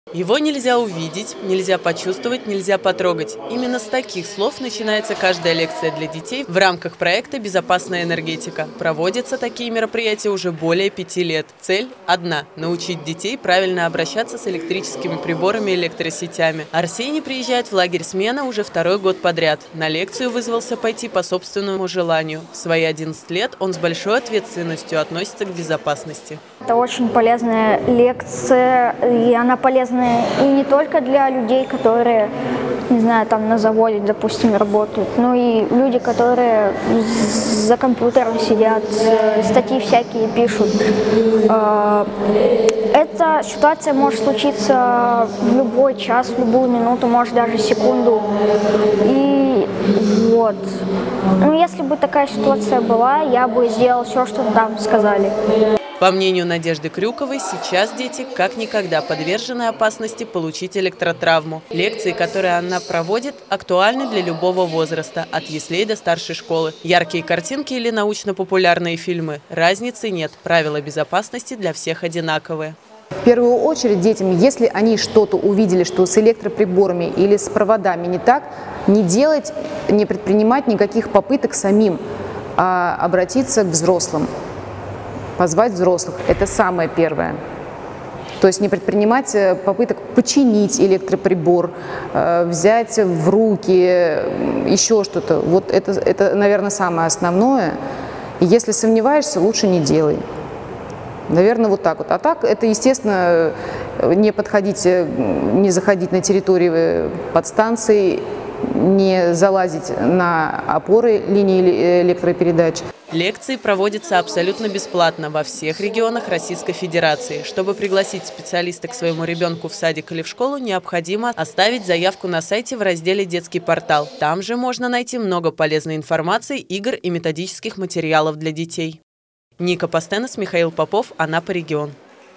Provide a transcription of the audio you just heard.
Его нельзя увидеть, нельзя почувствовать, нельзя потрогать. Именно с таких слов начинается каждая лекция для детей в рамках проекта «Безопасная энергетика». Проводятся такие мероприятия уже более 5 лет. Цель одна – научить детей правильно обращаться с электрическими приборами и электросетями. Арсений приезжает в лагерь «Смена» уже 2-й год подряд. На лекцию вызвался пойти по собственному желанию. В свои 11 лет он с большой ответственностью относится к безопасности. Это очень полезная лекция, и она полезна и не только для людей, которые, не знаю, там на заводе, допустим, работают, но и люди, которые за компьютером сидят, статьи всякие пишут. Эта ситуация может случиться в любой час, в любую минуту, может даже секунду. И вот. Ну, если бы такая ситуация была, я бы сделал все, что там сказали. По мнению Надежды Крюковой, сейчас дети как никогда подвержены опасности получить электротравму. Лекции, которые она проводит, актуальны для любого возраста, от яслей до старшей школы. Яркие картинки или научно-популярные фильмы – разницы нет, правила безопасности для всех одинаковые. В первую очередь детям, если они что-то увидели, что с электроприборами или с проводами не так, не делать, не предпринимать никаких попыток самим, а обратиться к взрослым. Позвать взрослых – это самое первое. То есть не предпринимать попыток починить электроприбор, взять в руки еще что-то. Вот это, наверное, самое основное. И если сомневаешься, лучше не делай. Наверное, вот так вот. А так, это, естественно, не подходить, не заходить на территорию подстанций, не залазить на опоры линии электропередач. Лекции проводятся абсолютно бесплатно во всех регионах Российской Федерации. Чтобы пригласить специалиста к своему ребенку в садик или в школу, необходимо оставить заявку на сайте в разделе «Детский портал». Там же можно найти много полезной информации, игр и методических материалов для детей. Ника Пастенес, Михаил Попов, Анапа, регион.